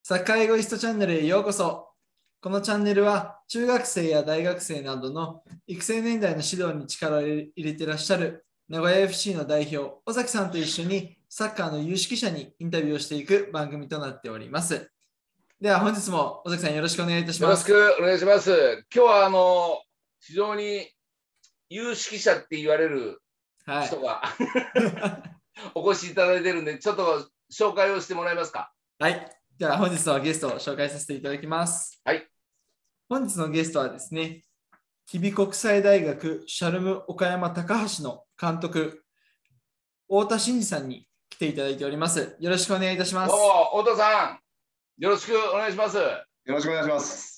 サッカーエゴイストチャンネルへようこそ。このチャンネルは中学生や大学生などの育成年代の指導に力を入れていらっしゃる名古屋 FC の代表、尾崎さんと一緒にサッカーの有識者にインタビューをしていく番組となっております。では本日も尾崎さんよろしくお願いいたします。 よろしくお願いします。今日は非常に有識者って言われる人が、お越しいただいているんで、ちょっと紹介をしてもらえますか。 はい。では本日のゲストを紹介させていただきます。 はい。 本日のゲストはですね、吉備国際大学シャルム岡山高橋の監督、太田真二さんに来ていただいております。よろしくお願いいたします。 どうも、太田さん、よろしくお願いします。よろしくお願いします。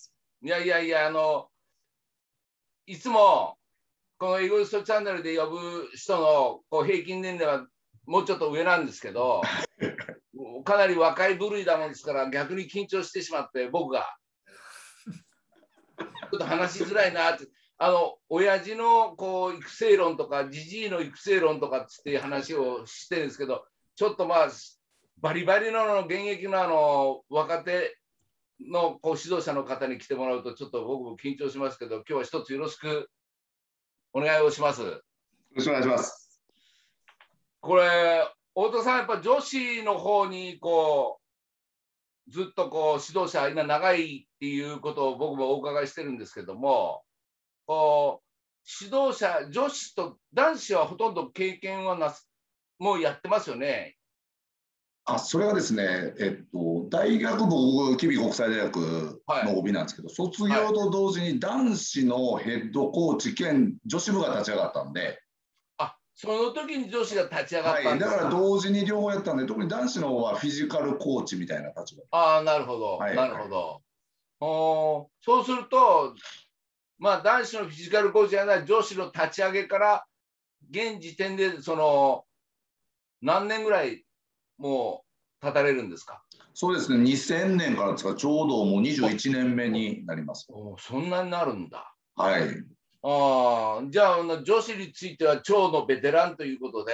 いつもこのエゴイストチャンネルで呼ぶ人の平均年齢はもうちょっと上なんですけど、かなり若い部類だもんですから逆に緊張してしまって僕がちょっと話しづらいなって、親父の育成論とかじじいの育成論とかって話をしてるんですけど、ちょっとバリバリの現役の若手の指導者の方に来てもらうとちょっと僕も緊張しますけど、今日は一つよろしくお願いをします。よろしくお願いします。 これ太田さん、やっぱ女子の方にずっと指導者今長いっていうことを僕もお伺いしてるんですけども、指導者女子と男子はほとんど経験はもうやってますよね。 それはですね、大学部、吉備国際大学の OB なんですけど、卒業と同時に男子のヘッドコーチ兼女子部が立ち上がったんで。 その時に女子が立ち上がったんですか。 だから同時に両方やったんで、特に男子の方はフィジカルコーチみたいな立場。なるほど、なるほど。そうすると、男子のフィジカルコーチじゃない女子の立ち上げから現時点で何年ぐらいもう立たれるんですか。 そうですね、2000年からですから、ちょうどもう21年目になります。 そんなになるんだ。 はい。 じゃあ女子については超のベテランということで、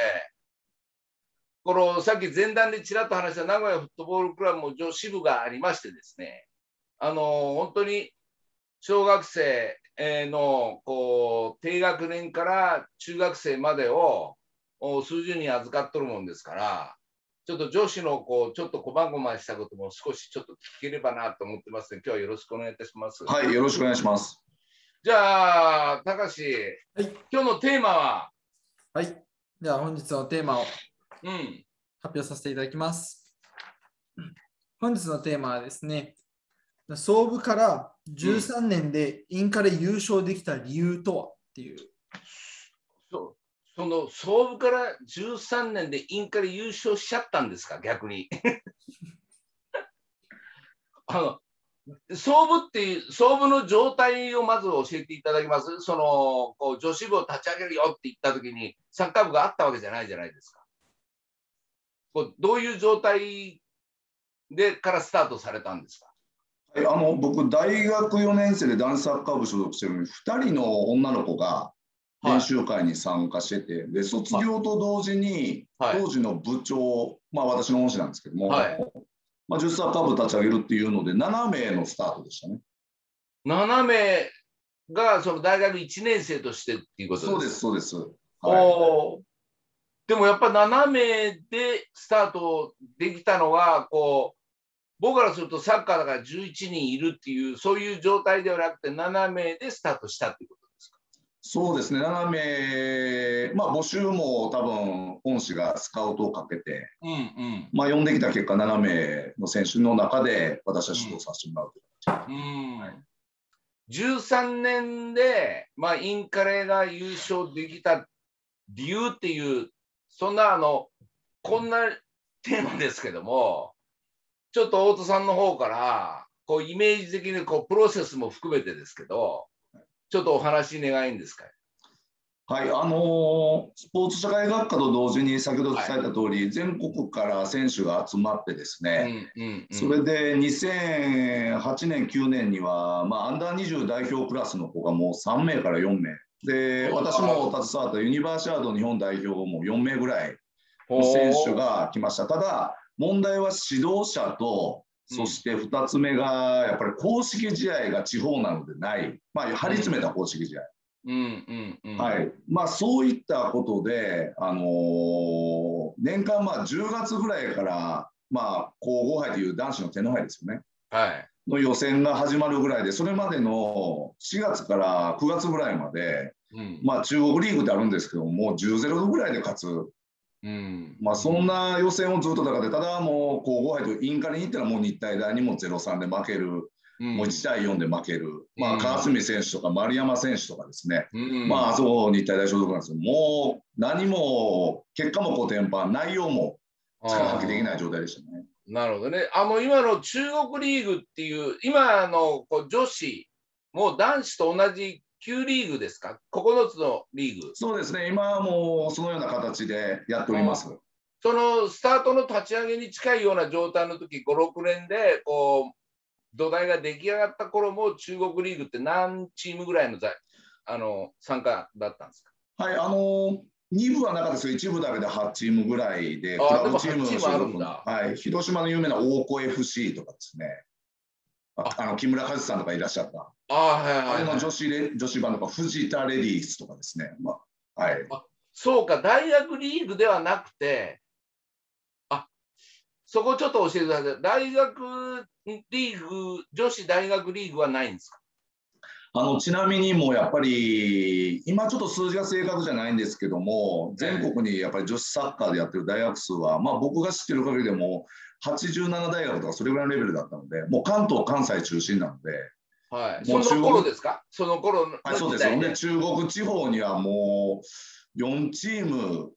さっき前段でちらっと話した名古屋フットボールクラブも女子部がありましてですね、本当に小学生の低学年から中学生までを数十人預かっとるもんですから、ちょっと女子のちょっとこまごましたことも少しちょっと聞ければなと思ってますので、今日はよろしくお願いいたします。 はい、よろしくお願いします。 じゃあ、高橋、今日のテーマは。 はい。では、本日のテーマを発表させていただきます。本日のテーマはですね、創部から13年でインカレ優勝できた理由とはっていう。 その創部から13年でインカレ優勝しちゃったんですか、逆に。創部の状態をまず教えていただけます。女子部を立ち上げるよって言ったときにサッカー部があったわけじゃないじゃないですか。どういう状態でからスタートされたんですか。 僕、大学4年生で男子サッカー部所属してるのに、2人の女の子が練習会に参加してて、で卒業と同時に当時の部長、私の恩師なんですけども、女子サッカー部立ち上げるっていうので、7名のスタートでしたね。 7名が大学1年生としてっていうことですか。 そうです、そうです。 でもやっぱ7名でスタートできたのが、僕からするとサッカーだから11人いるっていう、そういう状態ではなくて、7名でスタートしたっていうことですか。 そうですね、7名、募集も多分、恩師がスカウトをかけて、呼んできた結果、7名の選手の中で私は指導させてもらうという形。 13年で、インカレが優勝できた理由っていう、そんなこんなテーマですけども、ちょっと太田さんの方からイメージ的にプロセスも含めてですけど、ちょっとお話願いんですか。 はい、スポーツ社会学科と同時に先ほど伝えた通り、全国から選手が集まってですね、それで2008年、9年には、アンダー20代表クラスの子がもう3名から4名で、私も携わったユニバーシアード日本代表も4名ぐらいの選手が来ました。ただ問題は指導者とそして2つ目がやっぱり公式試合が地方なのでない、まあ、張り詰めた公式試合。はい、まあ、そういったことで、年間まあ10月ぐらいから、まあ、皇后杯という男子の天皇杯ですよね、 はい、 の予選が始まるぐらいで、それまでの4月から9月ぐらいまで、まあ、中国リーグってあるんですけども、10-0ぐらいで勝つ、まあ、そんな予選をずっと戦って、ただもう皇后杯とインカレに行ったらもう日体大にも0-3で負ける。もう1対4で負ける、まあ、川澄選手とか丸山選手とかですね、まあ、あそこ日体大所属なんですけど、もう何も結果もコテンパン、内容も力発揮できない状態でしたね。 なるほどね。今の中国リーグっていう、今の女子、もう男子と同じ9リーグですか、9つのリーグ。 そうですね、今はもうそのような形でやっております。 そのスタートの立ち上げに近いような状態の時、5、6年でこう土台が出来上がった頃も中国リーグって何チームぐらいの参加だったんですか？ はい、2部はなかったですけど、1部だけで8チームぐらいで、クラブチームの所属の、はい、広島の有名な大子 FC とかですね、木村和さんとかいらっしゃった、あれの女子版とか、藤田レディースとかですね、まあはい、 そうか、大学リーグではなくて、そこちょっと教えてください。大学リーグ、女子大学リーグはないんですか？ ちなみにもうやっぱり今ちょっと数字が正確じゃないんですけども、全国にやっぱり女子サッカーでやってる大学数は、まあ、僕が知ってる限りでも87大学とかそれぐらいのレベルだったので、もう関東関西中心なので、 はい、その頃ですか？その頃の時代で。 そうですよね。中国地方にはもう4チーム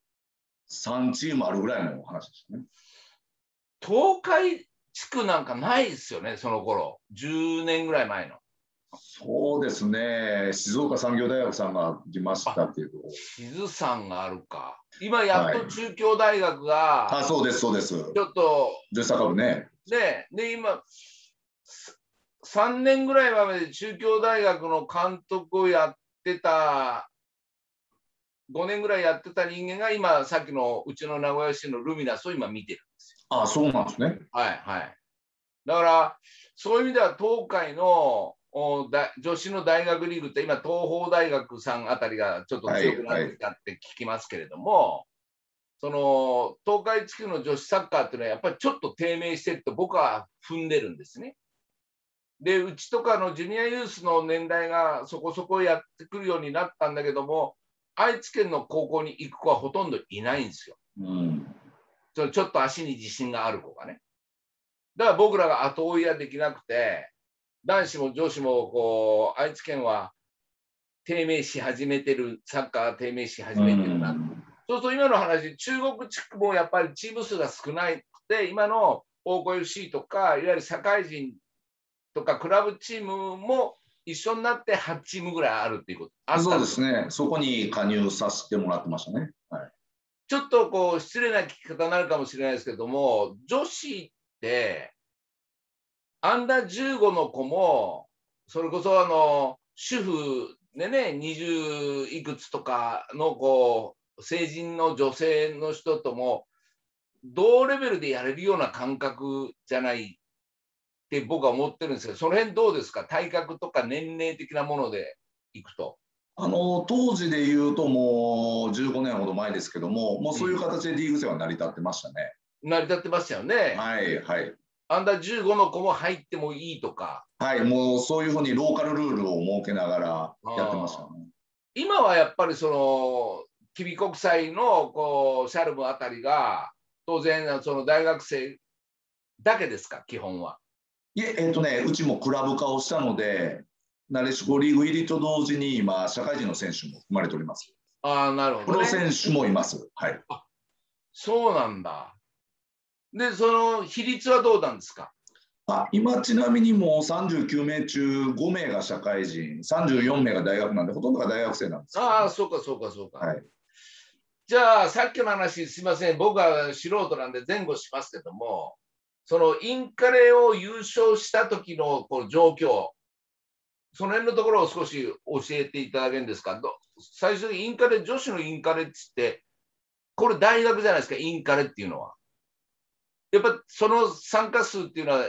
3チームあるぐらいの話ですね。 東海地区なんかないですよね、その頃10年ぐらい前の。 そうですね、静岡産業大学さんが来ましたけど。 静さんがあるか。今やっと中京大学が、 はい、そうです、そうです。ちょっと、 女子サッカー部ね。 で、今、3年ぐらい前まで中京大学の監督をやってた、5年ぐらいやってた人間が今、さっきのうちの名古屋市のルミナスを今見てるんですよ。 あ、そうなんですね。 はいはい。だから、そういう意味では東海の女子の大学リーグって今、東邦大学さんあたりがちょっと強くなってきたって聞きますけれども、その東海地区の女子サッカーっていうのはやっぱりちょっと低迷してると僕は踏んでるんですね。で、うちとかのジュニアユースの年代がそこそこやってくるようになったんだけども、愛知県の高校に行く子はほとんどいないんですよ。ちょっと足に自信がある子がね。だから僕らが後追いはできなくて、男子も女子もこう愛知県は低迷し始めてる、サッカー低迷し始めてるな。そうすると今の話、中国地区もやっぱりチーム数が少ないくて、今の大子 FC とか、いわゆる社会人とかクラブチームも一緒になって8チームぐらいあるっていうこと。 そうですね、そこに加入させてもらってましたね。はい、 ちょっとこう失礼な聞き方になるかもしれないですけども、女子ってアンダー15の子も、それこそ主婦でね、20いくつとかのこう成人の女性の人とも同レベルでやれるような感覚じゃないって僕は思ってるんですけど、その辺どうですか？体格とか年齢的なものでいくと。 当時で言うともう15年ほど前ですけども、もうそういう形でリーグ戦は成り立ってましたね。 成り立ってましたよね。 はいはい。 アンダー15の子も入ってもいいとか。 はい、もうそういうふうにローカルルールを設けながらやってましたね。 今はやっぱりその吉備国際のこうシャルムあたりが当然その大学生だけですか、基本は。 いえ、うちもクラブ化をしたので、なでしこリーグ入りと同時に今社会人の選手も含まれております。 ああ、なるほど、ね。 プロ選手もいます。はい。 あ、そうなんだ。で、その比率はどうなんですか？ 今ちなみにもう39名中5名が社会人、34名が大学なんで、ほとんどが大学生なんです、ね。 ああ、そうかそうかそうか。 はい、 じゃあ、さっきの話、すみません、僕は素人なんで前後しますけども、そのインカレを優勝した時のこの状況、その辺のところを少し教えていただけるんですか？最初にインカレ、女子のインカレって言って、これ大学じゃないですか、インカレっていうのは。やっぱその参加数っていうのは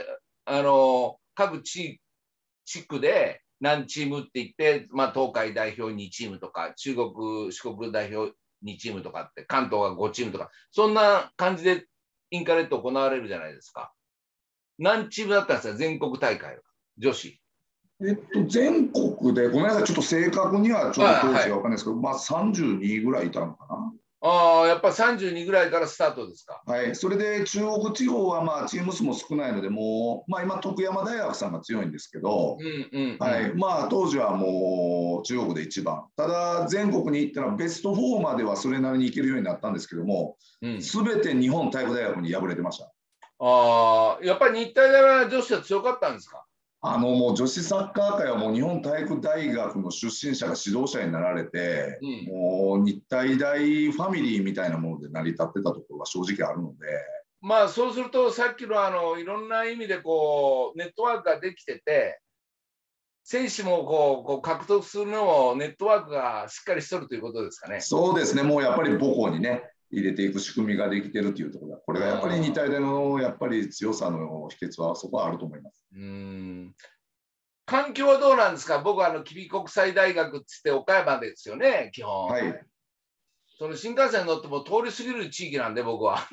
各地区で何チームって言って、まあ、東海代表2チームとか、中国、四国代表2チームとかって、関東が5チームとか、そんな感じでインカレって行われるじゃないですか。何チームだったんですか、全国大会は、女子。 全国で、ごめんなさい、ちょっと正確にはちょっと当時は分かんないですけど、まあ32ぐらいいたのかな。 やっぱ32ぐらいからスタートですか。 はい、それで中国地方はまあチーム数も少ないので、もう、まあ、今、徳山大学さんが強いんですけど、まあ、当時はもう中国で一番、ただ全国に行ったらベスト4まではそれなりに行けるようになったんですけども、すべて日本体育大学に敗れてました。 やっぱり日体大は女子は強かったんですか。 もう女子サッカー界はもう日本体育大学の出身者が指導者になられて、もう日体大ファミリーみたいなもので成り立ってたところが正直あるので、 まあそうするとさっきのいろんな意味でこうネットワークができてて、選手もこう獲得するのもネットワークがしっかりしとるということですかね。 そうですね、もうやっぱり母校にね入れていく仕組みができてるというところだ。これがやっぱり日体大のやっぱり強さの秘訣はそこはあると思います。 環境はどうなんですか。僕は吉備国際大学っつって岡山ですよね、基本。 はい。 その新幹線に乗っても通り過ぎる地域なんで、僕は。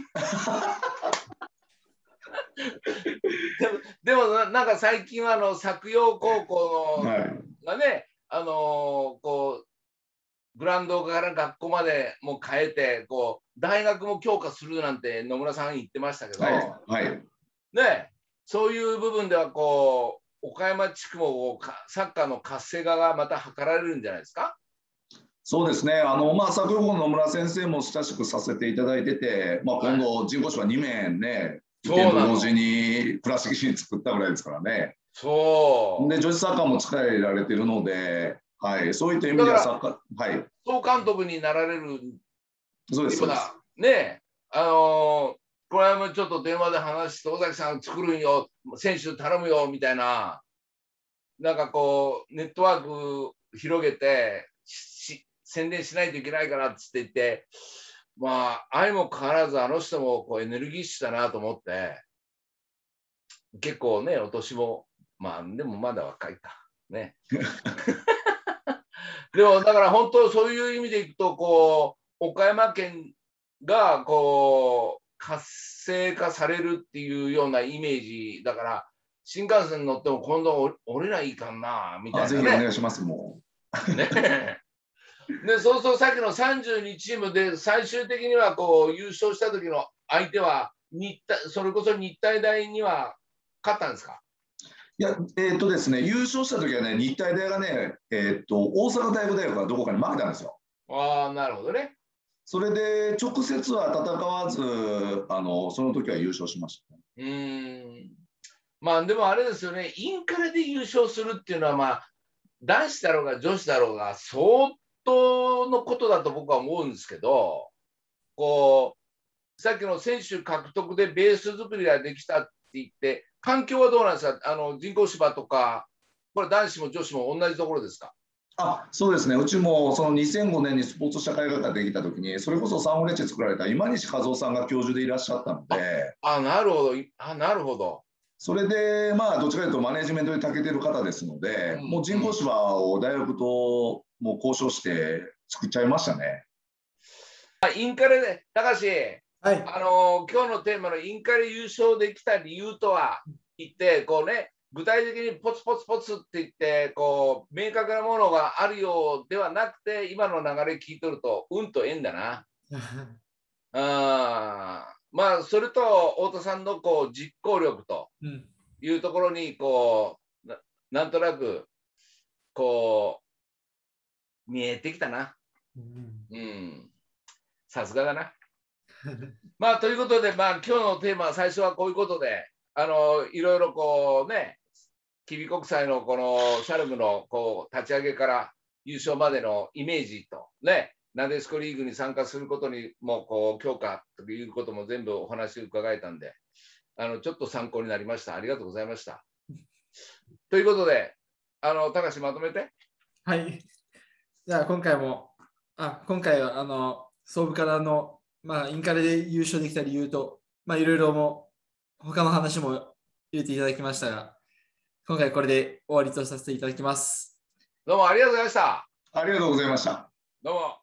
でもなんか最近は作陽高校の、がね、こうグラウンドから学校までも変えて大学も強化するなんて野村さん言ってましたけど、ね、そういう部分では岡山地区もサッカーの活性化がまた図られるんじゃないですか。 そうですね、作陽高の野村先生も親しくさせていただいてて、今度人工芝2面ね、受験と同時に倉敷市に作ったぐらいですからね。 そうで女子サッカーも力入れられてるので、はい、そういった意味ではサッカー、はい、 総監督になられる。 そうですね。これはちょっと電話で話して尾崎さん作るんよ、選手頼むよみたいな、なんかネットワーク広げて宣伝しないといけないからっつって言って、まあ相も変わらずあの人もエネルギッシュだなと思って、結構ねお年もまあでもまだ若いかね。でもだから本当そういう意味でいくと岡山県が活性化されるっていうようなイメージだから、新幹線に乗っても今度降りないいかんなみたいな、ね。 ぜひお願いしますもう。ね、でそうするとさっきの32チームで最終的には優勝した時の相手はそれこそ日体大には勝ったんですか。 いや、ですね、優勝した時はね、日体大がね、大阪体育大学がどこかに負けたんですよ。 ああ、なるほどね。 それで直接は戦わず、その時は優勝しました。 まあでもあれですよね、インカレで優勝するっていうのは、まあ、男子だろうが女子だろうが相当のことだと僕は思うんですけど、さっきの選手獲得でベース作りができたって言って、環境はどうなんですか。人工芝とか、これ男子も女子も同じところですか。 そうですね、うちもその2005年にスポーツ社会学ができたときに、それこそサンフレッチェ作られた今西和夫さんが教授でいらっしゃったので、 なるほど、なるほど。 それで、まあ、どっちかというとマネジメントに長けてる方ですので、もう人工芝を大学ともう交渉して作っちゃいましたね。 インカレで、高橋、 はい、 今日のテーマのインカレ優勝できた理由とは言って、具体的にポツポツポツって言って明確なものがあるようではなくて、今の流れ聞いとると運と縁だな。まあそれと太田さんの実行力というところになんとなく見えてきたな。さすがだな。まあということで、まあ今日のテーマは最初はこういうことで、いろいろね、吉備国際のシャルムの立ち上げから優勝までのイメージとね、なでしこリーグに参加することにも強化ということも全部お話を伺えたんで、ちょっと参考になりました。ありがとうございました。ということで、高橋まとめて。 はい。じゃあ今回は創部からインカレで優勝できた理由と、いろいろも他の話も入れていただきましたが、今回これで終わりとさせていただきます。 どうもありがとうございました。 ありがとうございました。 どうも。